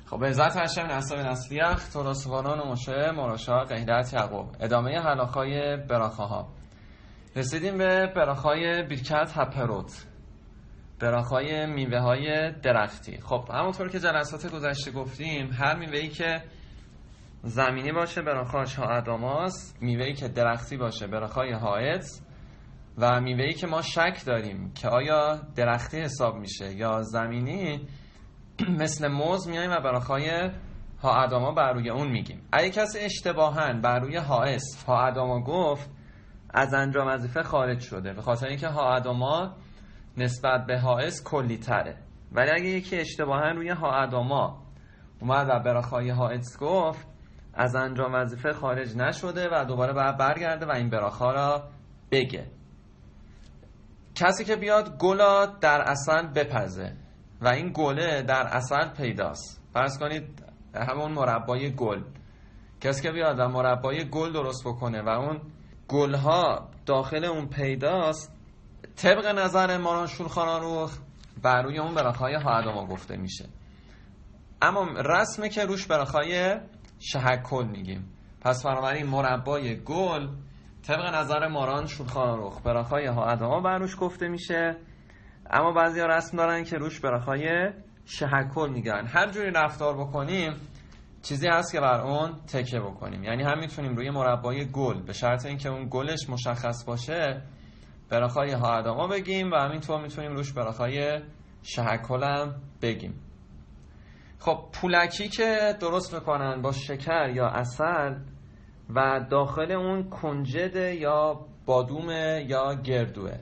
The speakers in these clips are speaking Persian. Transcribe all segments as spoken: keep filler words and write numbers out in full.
خب به عزت هشم نصب نسلیخ توراسوانان و مشه مراشا قهدت یعقوب. ادامه حلاخای براخه ها. رسیدیم به براخای بیرکت هپروت، براخای میوه های درختی. خب همونطور که جلسات گذشته گفتیم، هر میوه‌ای که زمینی باشه براخاش ها اداماست، میوه‌ای که درختی باشه براخای هایت، و میوه‌ای که ما شک داریم که آیا درختی حساب میشه یا زمینی مثل موز میایم و براخای ها اداما بر روی اون میگیم. اگه کسی اشتباهاً بر روی هائس ها اداما گفت، از انجام وظیفه خارج شده، به خاطر اینکه ها اداما نسبت به هائس کلی تره. ولی اگه یکی اشتباهاً روی ها اداما اومد و براخای هائس گفت، از انجام وظیفه خارج نشده و دوباره باید برگرده و این براخا را بگه. کسی که بیاد گلا در اصل بپزه و این گله در اصل پیداست، فرض کنید همون مربای گل، کسی که بیاد و مربای گل درست بکنه و اون گلها داخل اون پیداست، طبق نظر ماران شولخان آروخ بر روی اون براخای ها اداما گفته میشه. اما رسمه که روش براخای شهکل میگیم. پس بنابراین مربای گل طبق نظر ماران شولخان آروخ براخای ها اداما بر روش گفته میشه، اما بعضی ها رسم دارن که روش براخای شهکل میگن. هر جوری رفتار بکنیم چیزی هست که بر اون تکیه بکنیم. یعنی هم میتونیم روی مربای گل به شرط اینکه اون گلش مشخص باشه براخای ها اداما بگیم، و همینطور میتونیم روش براخای شهکل هم بگیم. خب پولکی که درست میکنن با شکر یا عسل و داخل اون کنجد یا بادوم یا گردوه،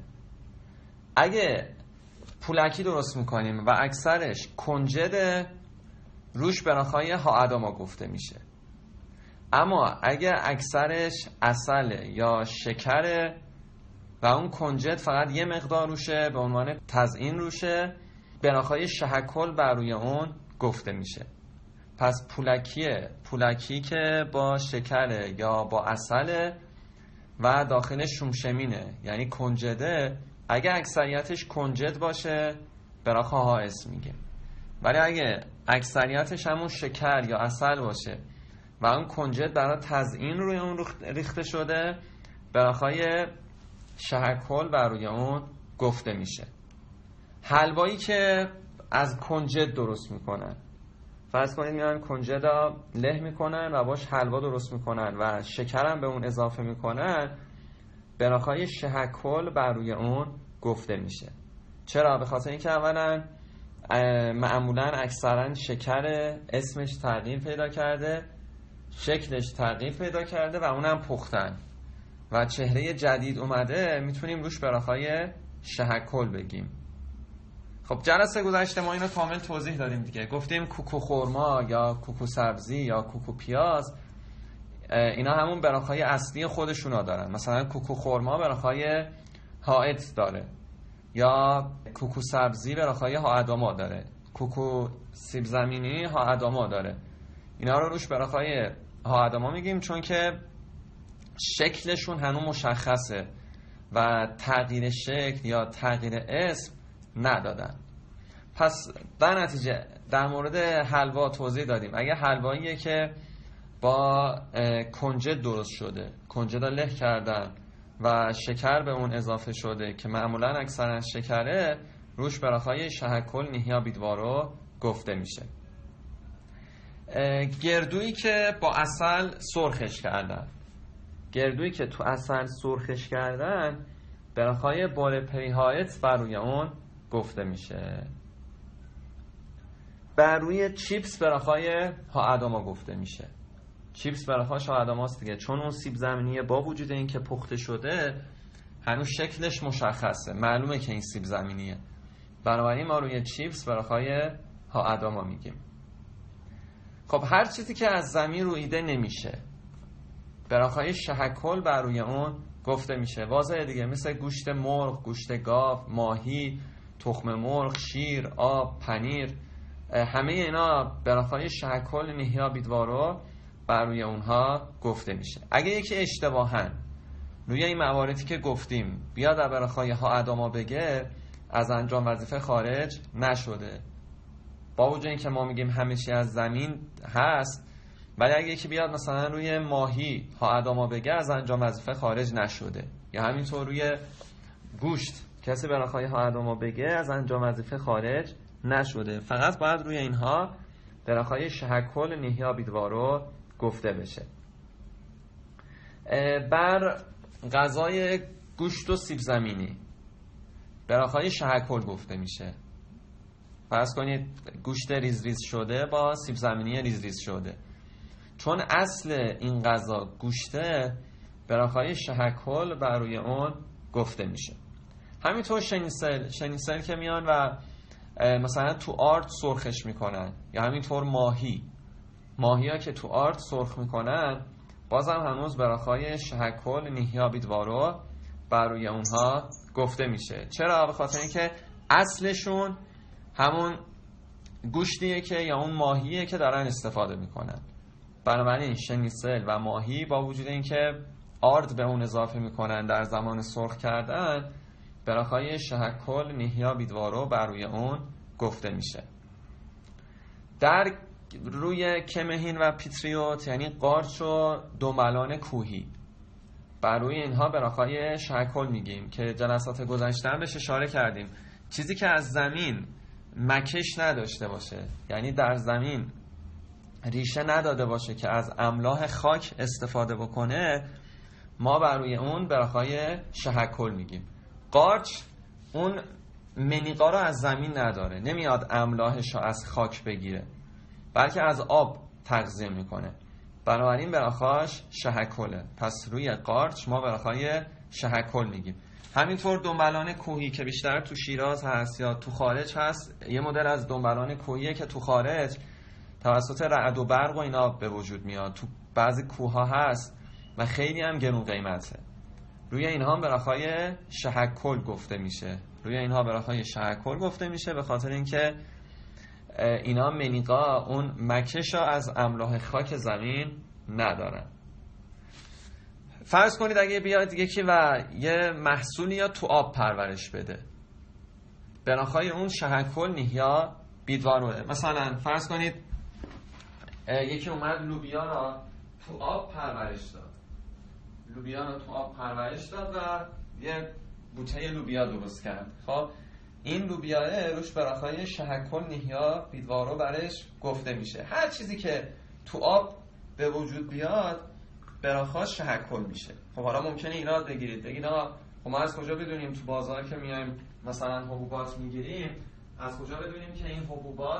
اگه پولکی درست میکنیم و اکثرش کنجد، روش براخای ها اداما گفته میشه. اما اگه اکثرش عسل یا شکره و اون کنجد فقط یه مقدار روشه به عنوان تزیین روشه، براخای شهکل بر روی اون گفته میشه. پس پولکیه پولکی که با شکره یا با عسل و داخل شومشمینه یعنی کنجده، اگه اکثریتش کنجد باشه براخا ها اسم میگه. ولی اگه اکثریتش همون شکر یا عسل باشه و اون کنجد برای تزیین روی اون ریخته شده، براخای شهکل بر روی اون گفته میشه. حلوایی که از کنجد درست میکنن، فرض کنید میان کنجد را له میکنن و باش حلوا درست میکنن و شکرم به اون اضافه میکنن، براخای شهکل بر روی اون گفته میشه. چرا؟ به خاطر اینکه اولا معمولا اکثرا شکر اسمش تغییر پیدا کرده، شکلش تغییر پیدا کرده و اونم پختن و چهره جدید اومده، میتونیم روش براخای شهکل بگیم. خب جلسه گذشته ما اینو کامل توضیح دادیم دیگه. گفتیم کوکو خرما یا کوکو سبزی یا کوکو پیاز، اینا همون براخای اصلی خودشونا دارن. مثلا کوکو خرما براخای هائت داره، یا کوکو سبزی براخای ها اداما داره، کوکو سیب زمینی ها اداما داره. اینا رو روش براخای ها اداما میگیم چون که شکلشون هنوز مشخصه و تغییر شکل یا تغییر اسم ندادن. پس در نتیجه در مورد حلوا توضیح دادیم. اگه حلواییه که با کنجد درست شده، کنجد رو له کردن و شکر به اون اضافه شده که معمولا اکثرا شکره، روش براخای شهکل نیهیا بیدوارو گفته میشه. گردویی که با عسل سرخش کردن، گردویی که تو عسل سرخش کردن، براخای بال پیهایت بر روی اون گفته میشه. بر روی چیپس براخای ها اداما گفته میشه. چیپس براخای ها اداماست دیگه، چون اون سیب زمینیه با وجود این که پخته شده هنوز شکلش مشخصه، معلومه که این سیب زمینیه، بنابراین ما روی چیپس براخای ها اداما میگیم. خب هر چیزی که از زمین رویده نمیشه براخای شهکل بر روی اون گفته میشه. واضحه دیگه، مثل گوشت مرغ، گوشت گاو، ماهی، تخم مرغ، شیر، آب، پنیر، همه اینا براخای شهکل نیهیا بیدوارو بر روی اونها گفته میشه. اگه یکی اشتباهاً روی این مواردی که گفتیم بیاد براخای ها اداما بگه، از انجام وظیفه خارج نشده. با وجود اینکه ما میگیم همه چی از زمین هست، ولی اگه یکی بیاد مثلا روی ماهی ها اداما بگه از انجام وظیفه خارج نشده، یا همینطور روی گوشت کسی براخای ها اداما بگه از انجام وظیفه خارج نشده، فقط باید روی اینها براخای شهکل نیهیا بیدوارو گفته بشه. بر غذای گوشت و سیب زمینی براخای شهکل گفته میشه. فرض کنید گوشت ریز ریز شده با سیب زمینی ریز ریز شده، چون اصل این غذا گوشته براخای شهکل بر روی اون گفته میشه. همینطور شنیسل شنیسل که میان و مثلا تو آرد سرخش میکنن، یا همینطور ماهی ماهی ها که تو آرد سرخ میکنن بازم هنوز براخای شهکل نیهیا بیدوارو بر روی اونها گفته میشه. چرا؟ به خاطر اینکه اصلشون همون گوشتیه که یا اون ماهیه که دارن استفاده میکنن. بنابراین شنیسل و ماهی با وجود اینکه آرد به اون اضافه میکنن در زمان سرخ کردن، براخای شهکل نیهیا بیدوارو بر روی اون گفته میشه. در روی کمهین و پیتریوت یعنی قارچ و دنبلان کوهی، بر روی اینها براخای شهکل میگیم که جلسات گذشته هم بهش اشاره کردیم. چیزی که از زمین مکش نداشته باشه، یعنی در زمین ریشه نداده باشه که از املاح خاک استفاده بکنه، ما بر روی اون براخای شهکل میگیم. قارچ اون منیقا رو از زمین نداره، نمیاد املاحش رو از خاک بگیره، بلکه از آب تغذیه میکنه، بنابراین براخاش شهکله. پس روی قارچ ما براخای شهکل میگیم. همینطور دنبلان کوهی که بیشتر تو شیراز هست یا تو خارج هست، یه مدل از دنبلان کوهیه که تو خارج توسط رعد و برق و اینا به وجود میاد، تو بعضی کوه ها هست و خیلی هم گرون قیمته. روی اینها براخای شهکل گفته میشه. روی اینها براخای شهکل گفته میشه به خاطر اینکه اینا منیقا اون مکش از املاح خاک زمین ندارن. فرض کنید اگه بیاد یکی و یه محصولی یا تو آب پرورش بده، براخای اون شهکل نیهیا بیدواروه. مثلا فرض کنید یکی اومد لوبیا را تو آب پرورش داد، لوبیا را تو آب پرورش داد و یه بوته لوبیا درست کرد. خب این لوبیاه روش براخای شهکل نیهیا بیدوارو برش گفته میشه. هر چیزی که تو آب به وجود بیاد براخاش شهکل میشه. خب حالا ممکنه ایراد بگیرید، بگید آقا خب ما از کجا بدونیم تو بازار که میایم مثلا حبوبات میگیریم، از کجا بدونیم که این حبوبات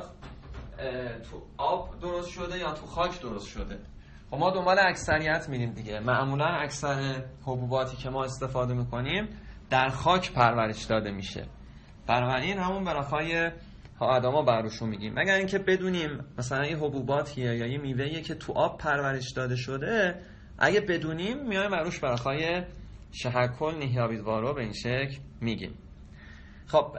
تو آب درست شده یا تو خاک درست شده؟ خب ما دنبال اکثریت میریم دیگه. معمولا اکثر حبوباتی که ما استفاده میکنیم در خاک پرورش داده میشه، بنابراین همون براخای ها اداما بروشون میگیم. مگر اینکه بدونیم مثلا یه حبوباتیه یا یه میوهیه که تو آب پرورش داده شده، اگه بدونیم میایم بروش براخای شهکل نیهیا بیدوارو به این شکل میگیم. خب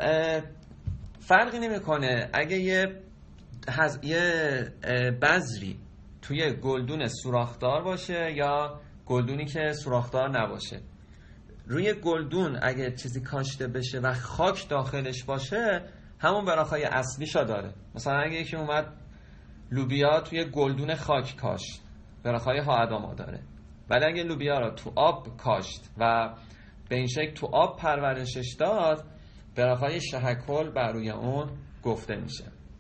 فرقی نمیکنه اگه یه هز... یه بذری توی گلدون سوراخدار باشه یا گلدونی که سوراخدار نباشه. روی گلدون اگه چیزی کاشته بشه و خاک داخلش باشه، همون براخای اصلیشا داره. مثلا اگه یکی اومد لوبیا توی گلدون خاک کاشت، براخای ها اداما داره. ولی اگه لوبیا رو تو آب کاشت و به این شکل تو آب پرورشش داد، براخای شهکل بر روی اون گفته میشه.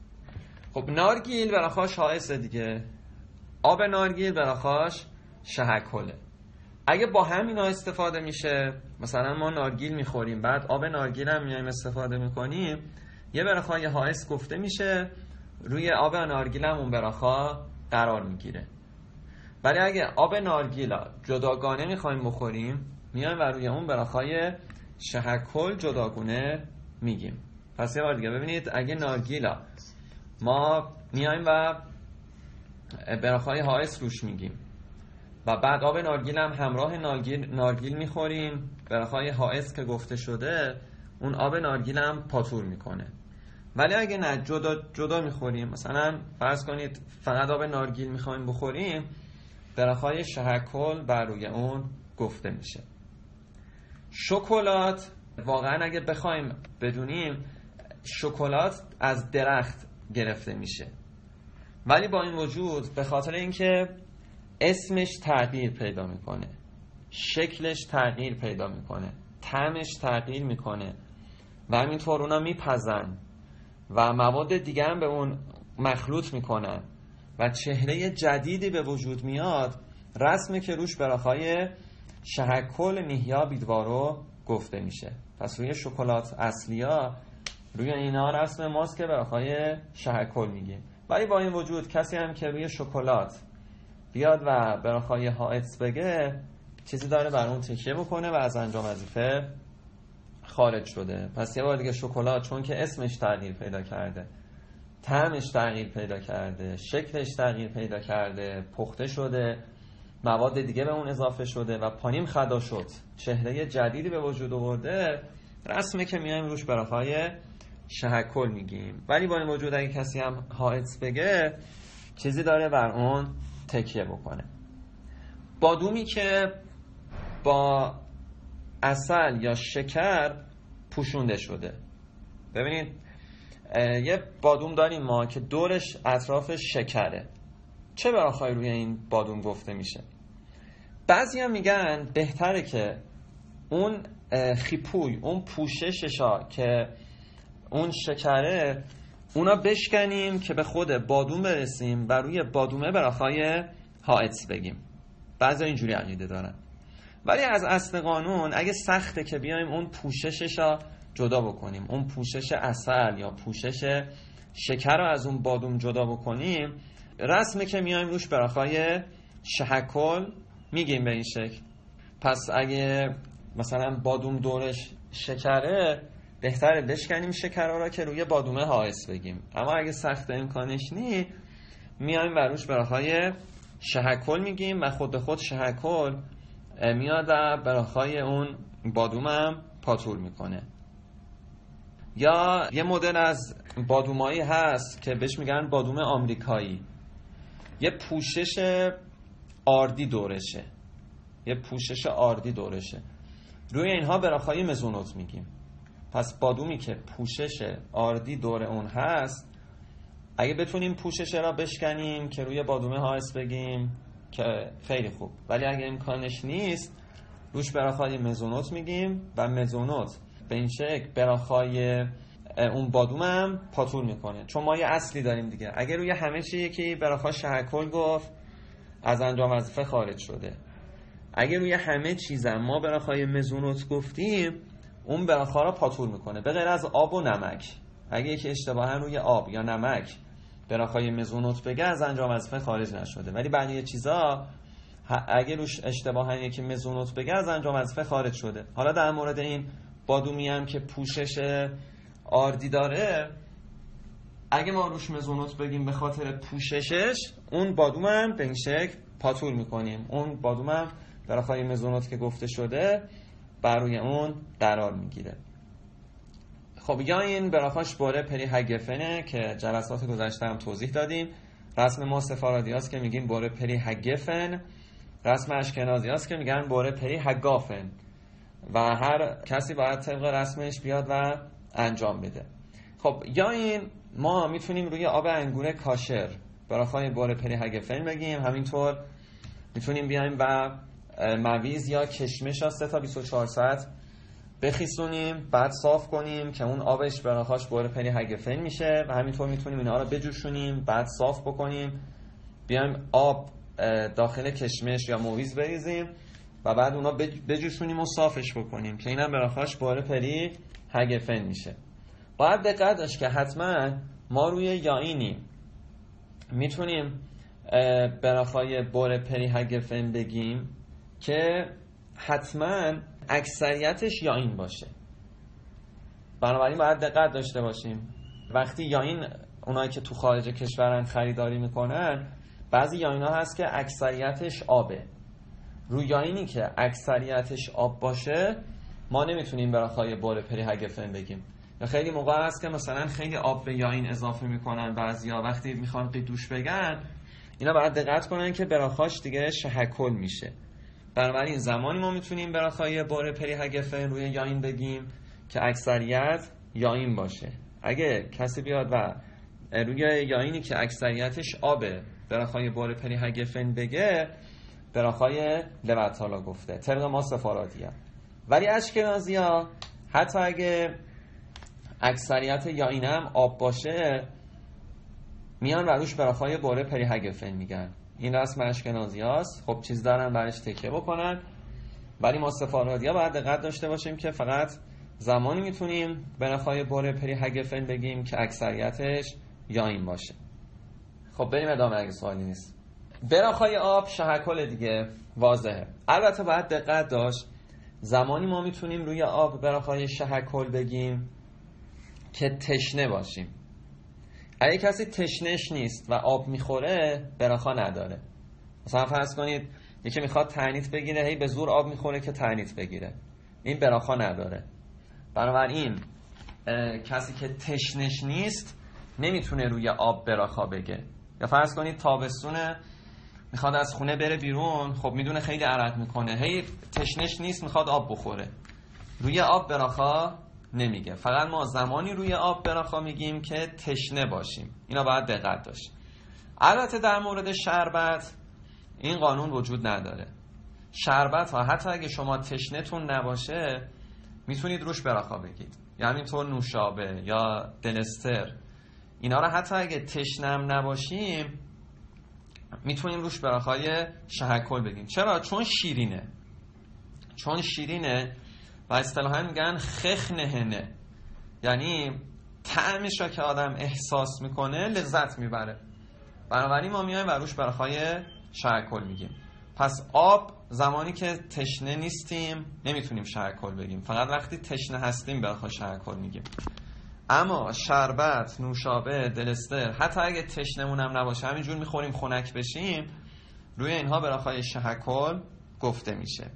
خب نارگیل براخاش حائسه دیگه. آب نارگیل براخاش شهکله. اگه با هم اینا استفاده میشه، مثلا ما نارگیل میخوریم بعد آب نارگیل هم میایم استفاده میکنیم، یه براخای حائس گفته میشه، روی آب نارگیل هم اون براخا قرار میگیره. ولی اگه آب نارگیلا جداگانه میخوایم بخوریم، میایم و روی اون براخای شهکل جداگونه میگیم. پس یه بار دیگه ببینید، اگه نارگیلا ما میایم و براخای حائس روش میگیم و بعد آب نارگیل هم همراه نارگیل, نارگیل میخوریم، براخای حائس که گفته شده اون آب نارگیل هم پاتور میکنه. ولی اگه نه جدا جدا میخوریم، مثلا فرض کنید فقط آب نارگیل میخوایم بخوریم، براخای شهکل بر روی اون گفته میشه. شکلات واقعا اگه بخوایم بدونیم، شکلات از درخت گرفته میشه. ولی با این وجود به خاطر اینکه اسمش تغییر پیدا میکنه، شکلش تغییر پیدا میکنه، طعمش تغییر میکنه و همینطور اونا میپزن و مواد دیگه هم به اون مخلوط میکنن و چهره جدیدی به وجود میاد، رسمه که روش براخای شهکل نیهیا بیدوارو گفته میشه. پس روی شکلات اصلیا روی اینا رسم ماست که براخای شهکل میگیم. ولی با این وجود کسی هم که روی شکلات بیاد و براخای حائط بگه، چیزی داره بر اون تکیه بکنه و از انجام وظیفه خارج شده. پس یه بار دیگه شکلات چون که اسمش تغییر پیدا کرده، طعمش تغییر پیدا کرده، شکلش تغییر پیدا کرده، پخته شده، مواد دیگه به اون اضافه شده و پانیم خدا شد، چهره جدیدی به وجود آورده، رسمه که میایم روش براخای شهکل میگیم. ولی با این وجود اگه کسی هم حائط بگه، چیزی داره بر اون تکیه بکنه. بادومی که با عسل یا شکر پوشونده شده. ببینید یه بادوم داریم ما که دورش اطراف شکره. چه براخای روی این بادوم گفته میشه؟ بعضی هم میگن بهتره که اون خیپوی، اون پوشششا که اون شکره، اونا بشکنیم که به خود بادوم برسیم و روی بادومه براخای حائط بگیم. بعضی اینجوری عقیده دارن. ولی از اصل قانون اگه سخته که بیایم اون پوشششا جدا بکنیم، اون پوشش عسل یا پوشش شکر رو از اون بادوم جدا بکنیم، رسمه که میایم روش براخای شهکل میگیم به این شکل. پس اگه مثلا بادوم دورش شکره، بهتره بشکنیم شکرها را که روی بادومه حائط بگیم. اما اگه سخت امکانش نی، میایم بروش براخای شهکل میگیم و خود به خود شهکل میاد و براخای اون بادومم پاتور میکنه. یا یه مدل از بادومایی هست که بهش میگن بادوم آمریکایی، یه پوشش آردی دورشه، یه پوشش آردی دورشه، روی اینها براخای مزونوت میگیم. پس بادومی که پوشش آردی دور اون هست، اگه بتونیم پوشش را بشکنیم که روی بادومه حائط بگیم که خیلی خوب، ولی اگه امکانش نیست، روش براخای مزونوت میگیم و مزونوت به این شکل براخای اون بادوم هم پاتور میکنه. چون ما یه اصلی داریم دیگه، اگه روی همه چی یکی براخای شهکل گفت، از انجام وظیفه خارج شده. اگه روی همه چیزم ما براخای مزونوت گفتیم، اون براخا را پاتور میکنه به غیر از آب و نمک. اگه یکی اشتباها روی آب یا نمک براخای مزونوت بگه، از انجام وظیفه خارج نشده. ولی بقیه چیزا اگه روش اشتباها یکی مزونوت بگه، از انجام وظیفه خارج شده. حالا در مورد این بادومی هم که پوشش آردی داره، اگه ما روش مزونوت بگیم به خاطر پوششش، اون بادوم هم به این شکل پاتور میکنیم. اون بادوم هم براخای مزونوت که گفته شده بر روی اون قرار میگیره. خب یا این براخاش باره پری هگفنه که جلسات گذشته هم توضیح دادیم. رسم ما سفارادی هاست که میگیم باره پری هگفن، رسم اشکنازی هاست که میگن باره پری هگافن و هر کسی باید طبق رسمش بیاد و انجام بده. خب یا این ما میتونیم روی آب انگور کاشر براخای باره پری هگفن بگیم. همینطور میتونیم بیایم و مویز یا کشمش ها سه تا بیست و چهار ساعت بخیسونیم، بعد صاف کنیم که اون آبش براخاش باره پری هگفن میشه و همینطور میتونیم اینا رو بجوشونیم، بعد صاف بکنیم، بیایم آب داخل کشمش یا مویز بریزیم و بعد اونا بجوشونیم و صافش بکنیم که اینم براخاش باره پری هگفن میشه. باید دقت داشت که حتما ما روی یائینی میتونیم براخای باره پری هگفن بگیم که حتما اکثریتش یائین باشه. بنابراین باید دقت داشته باشیم وقتی یائین، اونایی که تو خارج کشورن خریداری میکنن، بعضی یائینا هست که اکثریتش آبه. روی یائینی که اکثریتش آب باشه ما نمیتونیم براخای باره پری هگفن بگیم. یا خیلی موقع هست که مثلا خیلی آب به یائین اضافه میکنن، بعضیا وقتی میخوان قیدوش بگن، اینا باید دقت کنن که براخاش دیگه شهکل میشه. بنابراین زمانی ما میتونیم براخای باره پری هگفن روی یائین بگیم که اکثریت یائین باشه. اگه کسی بیاد و روی یاینی که اکثریتش آبه براخای بار پریهگفن بگه براخای لوتالا گفته طبق ما سفارادیه. ولی اشکنازیا حتی اگه اکثریت یاین هم آب باشه میان و روش براخای بار پریهگفن میگن. این رسم اشکنازی هست. خب چیز دارن برش تکیه بکنن. ولی ما سفارادی ها باید دقت داشته باشیم که فقط زمانی میتونیم براخای بار پریهگفن بگیم که اکثریتش یاین باشه. خب بریم ادامه اگه سوالی نیست. براخای آب شهکل دیگه واضحه. البته باید دقت داشت زمانی ما میتونیم روی آب براخای شهکل بگیم که تشنه باشیم. اگه کسی تشنهش نیست و آب میخوره براخا نداره. مثلا فرض کنید یکی میخواد تعنیت بگیره هی به زور آب میخوره که تعنیت بگیره، این براخا نداره. بنابراین کسی که تشنهش نیست نمیتونه روی آب براخا بگه. یا فرض کنید تابستونه میخواد از خونه بره بیرون، خب میدونه خیلی عرق میکنه، هی تشنهش نیست میخواد آب بخوره، روی آب براخا نمیگه. فقط ما زمانی روی آب براخا میگیم که تشنه باشیم. اینا باید دقت داشت. البته در مورد شربت این قانون وجود نداره. شربت ها حتی اگه شما تشنه‌تون نباشه میتونید روش براخا بگید. یعنی همینطور نوشابه یا دلستر، اینا رو حتی اگه تشنم نباشیم میتونیم روش براخای شهکل بگیم. چرا؟ چون شیرینه. چون شیرینه و اصطلاحاً میگن خخ نهنه، یعنی طعمش را که آدم احساس میکنه لذت میبره. بنابراین ما میایم و روش براخای شهکل میگیم. پس آب زمانی که تشنه نیستیم نمیتونیم شهکل بگیم، فقط وقتی تشنه هستیم براخای شهکل میگیم. اما شربت، نوشابه، دلستر حتی اگه تشنمون هم نباشه همینجور میخوریم خنک بشیم، روی اینها براخای شهکل گفته میشه.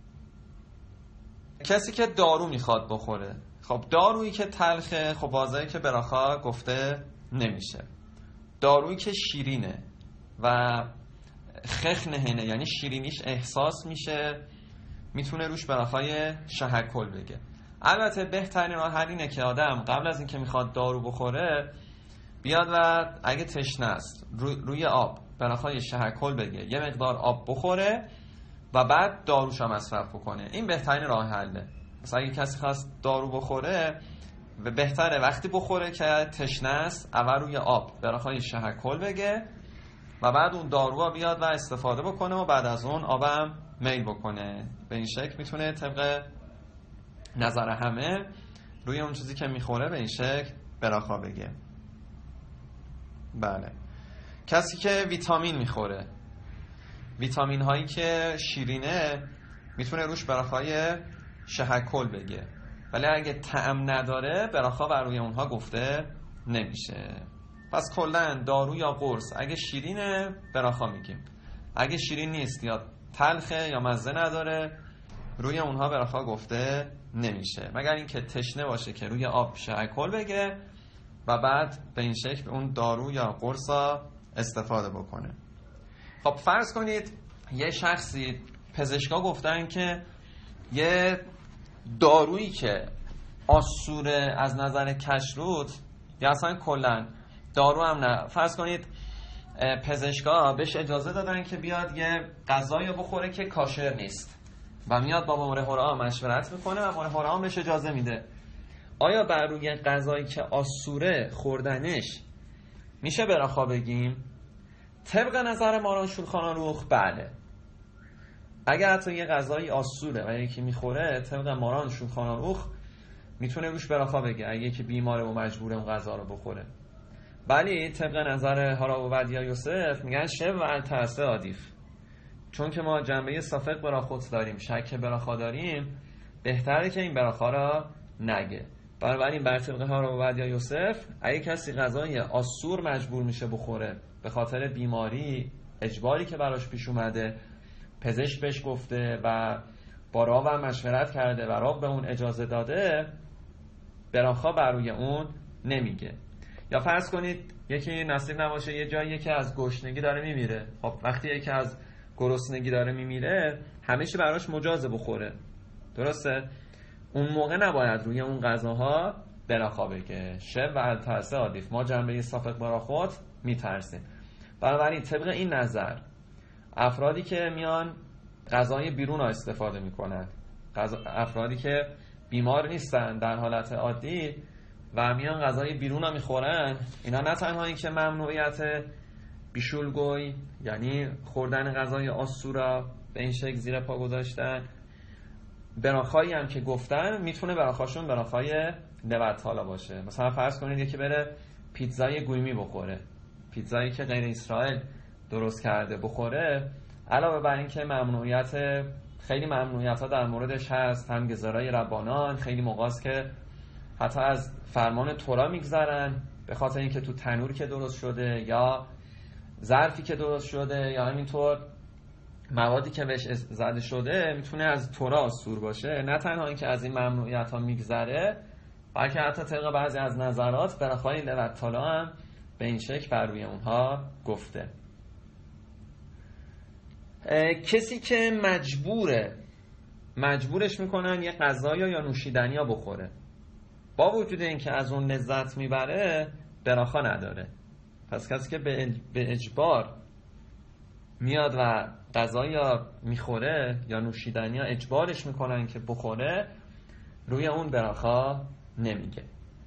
کسی که دارو میخواد بخوره، خب دارویی که تلخه خب واضحه که براخا گفته نمیشه. دارویی که شیرینه و خخ نهنه یعنی شیرینیش احساس میشه میتونه روش براخای شهکل بگه. البته بهترین راه حل اینه که آدم قبل از اینکه میخواد دارو بخوره بیاد و اگه تشنه است رو روی آب براخای شهکل بگه، یه مقدار آب بخوره و بعد داروش هم مصرف بکنه. این بهترین راه حله. مثلا اگه کسی خواست دارو بخوره و بهتره وقتی بخوره که تشنه است اول روی آب براخای شهکل بگه و بعد اون دارو بیاد و استفاده بکنه و بعد از اون آبم میل بکنه. به این شکل میتونه طبق نظر همه روی اون چیزی که میخوره به این شکل براخا بگه. بله. کسی که ویتامین میخوره، ویتامین هایی که شیرینه میتونه روش براخای شهکل بگه، ولی اگه طعم نداره براخا بر روی اونها گفته نمیشه. پس کلا دارو یا قرص اگه شیرینه براخا میگیم، اگه شیرین نیست یا تلخه یا مزه نداره روی اونها براخا گفته نمیشه، مگر اینکه تشنه باشه که روی آب شهکل بگه و بعد به این شکل اون دارو یا قرص استفاده بکنه. خب فرض کنید یه شخصی، پزشکا گفتن که یه دارویی که آسوره از نظر کشروت یا اصلا کلن دارو هم نه، فرض کنید پزشکا بهش اجازه دادن که بیاد یه غذایی بخوره که کاشر نیست و میاد با مورحورا مشورت میکنه و مورحورا بهش اجازه میده. آیا بر روی غذایی که آسوره خوردنش میشه براخا بگیم؟ طبق نظر ماران شولخان آروخ بله. اگر حتی یه غذایی آسوره و یکی میخوره طبق ماران شولخان آروخ میتونه روش براخا بگه اگه یکی بیماره و مجبوره اون غذا رو بخوره. ولی طبق نظر هارا و ودیا یوسف میگن شب و التعسه عادیف، چون که ما جنبه صافق براخوت داریم، شک براخا داریم، بهتره که این براخا را نگه. بنابراین بر طبق هارا و ودیا یوسف اگه کسی غذای آسور مجبور میشه بخوره به خاطر بیماری اجباری که براش پیش اومده، پزشک بهش گفته و با راو هم مشورت کرده و راو به اون اجازه داده، براخا بر روی اون نمیگه. یا فرض کنید یکی نصیب نباشه یه جایی که از گشنگی داره میمیره، خب وقتی یکی از گرسنگی داره میمیره همه چی براش مجازه بخوره، درسته؟ اون موقع نباید روی اون غذاها براخا بگه. شب و الترسه عادیف، ما جنبه سافق براخوت میترسیم. بنابراین طبق این نظر افرادی که میان غذای بیرون ها استفاده میکنن، افرادی که بیمار نیستن در حالت عادی و میان غذای بیرون ها میخورن، اینا نه تنها این که ممنوعیت بیشولگوی یعنی خوردن غذای آسورا به این شکل زیر پا گذاشتن، براخایی هم که گفتن میتونه براخاشون براخای لوتالا باشه. مثلا فرض کنید یکی بره پیتزای گویمی بخوره، پیتزایی که غیر اسرائیل درست کرده بخوره، علاوه بر این که ممنوعیت خیلی ممنوعیت ها در موردش هست، هم گزارای ربانان خیلی موقعاست که حتی از فرمان تورا میگذرن به خاطر اینکه تو تنور که درست شده یا ظرفی که درست شده یا همینطور موادی که بهش زده شده میتونه از تورا آسور باشه. نه تنها اینکه از این ممنوعیت ها میگذره، بلکه حتی طبق بعضی از نظرات براخای لوتالا هم به این شکل بر روی اونها گفته. کسی که مجبوره مجبورش میکنن یه غذا یا نوشیدنی ها بخوره، با وجود اینکه از اون لذت میبره براخا نداره. پس کسی که به اجبار میاد و غذا یا میخوره یا نوشیدنی ها اجبارش میکنن که بخوره، روی اون براخا نمیگه.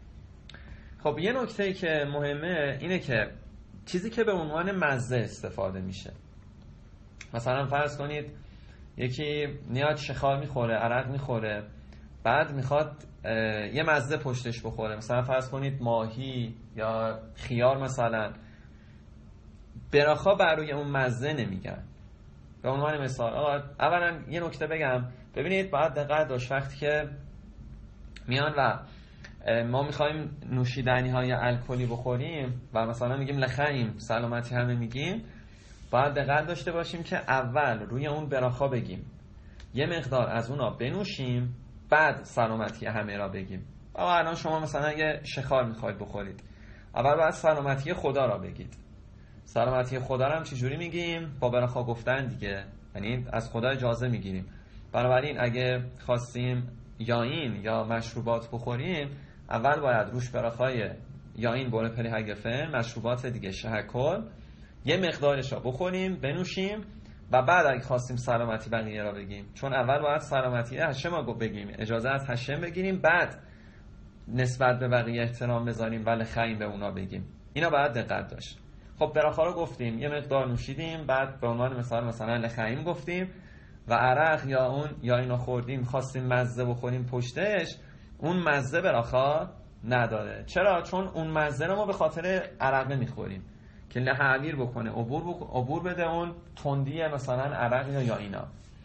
خب یه نکته که مهمه اینه که چیزی که به عنوان مزه استفاده میشه، مثلا فرض کنید یکی نیاد شخار میخوره، عرق میخوره، بعد میخواد یه مزه پشتش بخوره، مثلا فرض کنید ماهی یا خیار مثلا، براخا بر روی اون مزه نمیگن. به عنوان مثال اولا یه نکته بگم، ببینید باید دقت داشت وقتی که میان و ما میخوایم نوشیدنی های الکلی بخوریم و مثلا میگیم لخیم سلامتی همه میگیم، باید دقت داشته باشیم که اول روی اون براخا بگیم، یه مقدار از اونا بنوشیم، بعد سلامتی همه را بگیم. اما الان شما مثلا یه شخار میخواید بخورید، اول باید سلامتی خدا را بگید. سلامتی خدا را هم چجوری میگیم؟ با براخا گفتن دیگه، یعنی از خدا اجازه میگیریم. بنابراین اگه خواستیم یاین یا مشروبات بخوریم، اول باید روش براخای یاین بوله پلی هگفه، مشروبات دیگه شهکل، یه مقدارش را بخوریم بنوشیم و بعد اگه خواستیم سلامتی بقیه را بگیم. چون اول باید سلامتی هشم را بگیم، اجازه از هشم بگیریم، بعد نسبت به بقیه احترام بذاریم و لخیم به اونا بگیم. اینا باید دقت داشت. خب براخا رو گفتیم، یه مقدار نوشیدیم، بعد به عنوان مثال مثلا لخیم گفتیم و عرق یا اون یا اینا خوردیم، خواستیم مزه بخوریم پشتش، اون مزه براخا نداره. چرا؟ چون اون مزه رو ما به خاطر عرق نمیخوریم که لحعویر بکنه، عبور بک... عبور بده اون تندی مثلا عرق یا یا اینا.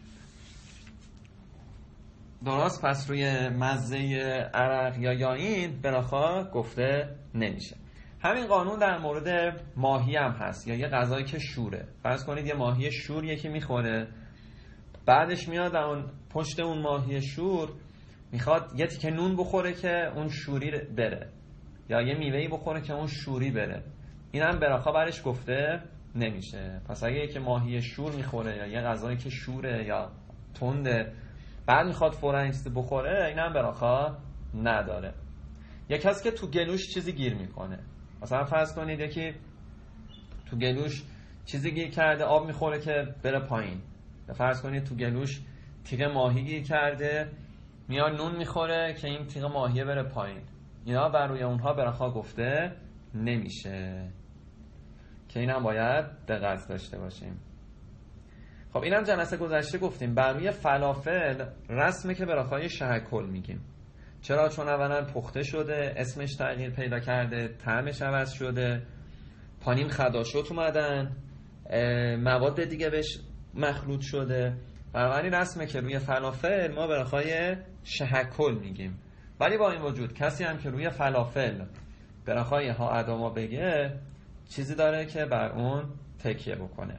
درست؟ پس روی مزه عرق یا یاین براخا گفته نمیشه. همین قانون در مورد ماهی هم هست، یا یه غذایی که شوره. فرض کنید یه ماهی شور یکی میخوره، بعدش میاد اون پشت اون ماهی شور میخواد یه تیکه نون بخوره که اون شوری بره، یا یه میوهی بخوره که اون شوری بره. این هم براخا برش گفته نمیشه. پس اگه یکی ماهی شور میخوره یا یه غذایی که شوره یا تنده، بعد میخواد فوراً این چیزی بخوره، این هم براخا نداره. یک کسی که تو گلوش چیزی گیر میکنه، مثلا فرض کنید یکی تو گلوش چیزی گیر کرده، آب میخوره که بره پایین، فرض کنید تو گلوش تیغ ماهی گیر کرده، میاد نون میخوره که این تیغ ماهیه بره پایین، اینا بر روی اونها براخا گفته نمیشه، که این هم باید دقت داشته باشیم. خب اینم جلسه گذشته گفتیم بر روی فلافل رسمه که براخای شهکل میگیم. چرا؟ چون اولا پخته شده، اسمش تغییر پیدا کرده، طعمش عوض شده، پانیم خداشت اومدن، مواد دیگه بهش مخلوط شده، بنابراین رسمه که روی فلافل ما براخای شهکل میگیم. ولی با این وجود کسی هم که روی فلافل براخای ها اداما بگه، چیزی داره که بر اون تکیه بکنه.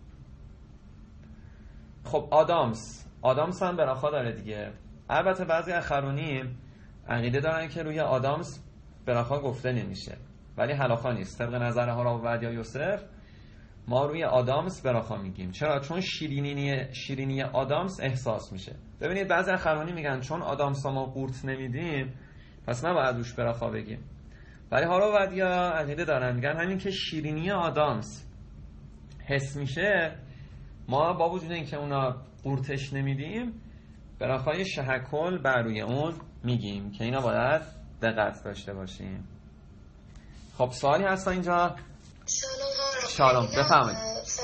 خب آدامس آدامس هم براخا داره دیگه. البته بعضی اخرونی عقیده دارن که روی آدامس براخا گفته نمیشه، ولی هلاخا نیست. طبق نظر هارا و یا یوسف ما روی آدامس براخا میگیم. چرا؟ چون شیرینی شیرینی آدامس احساس میشه. ببینید بعضی اخرونی میگن چون آدامس ما قورت نمیدیم، پس نباید روش براخا بگیم. ولی هاروردیا عقیده دارن، میگن همین که شیرینی آدامس حس میشه، ما با وجود اینکه اونا قورتش نمیدیم، براخای شهکل بر روی اون میگیم که اینا باید دقت داشته باشیم. خب سوالی هست اینجا؟ شالوم شالوم بفهمید.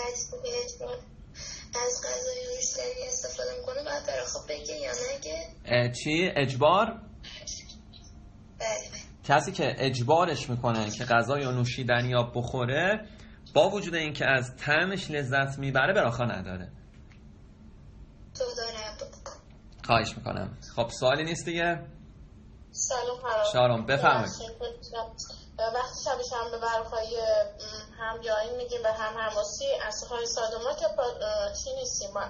از غذای نوشیدنی استفاده میکنه باید براخا بگه یا نگه؟ چی؟ اجبار؟ بله بله. کسی که اجبارش میکنن که غذا یا نوشیدنی یا بخوره، با وجود اینکه از طعمش لذت میبره براخا نداره. تو دارم خواهش میکنم. خب سوالی نیست دیگه؟ سلام حرام شالوم بفرمایید. وقتی شب شنبه براخای هم جایی میگیم و هم هماسی اصخای سادوما که پا... چی نیستیم ما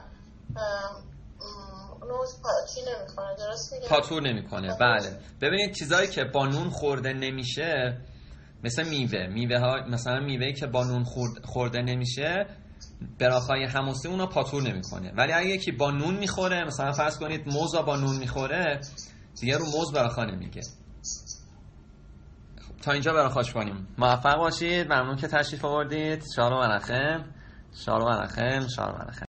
نوز پا... چی نمی کنه، درست میگم؟ پاتور نمی کنه. بله ببینید چیزایی که با نون خورده نمیشه مثل میوه میوه ها، مثلا میوهی که با نون خورد... خورده نمیشه براخای هماسی اونو پاتور نمی کنه. ولی اگه یکی با نون میخوره، مثلا فرض کنید موز با نون میخوره، دیگه رو موز براخا نمیگه. تا اینجا براخاش کنیم. موفق باشید. ممنون که تشریف آوردید. شالوم علیکم. شالوم علیکم. شالوم علیکم.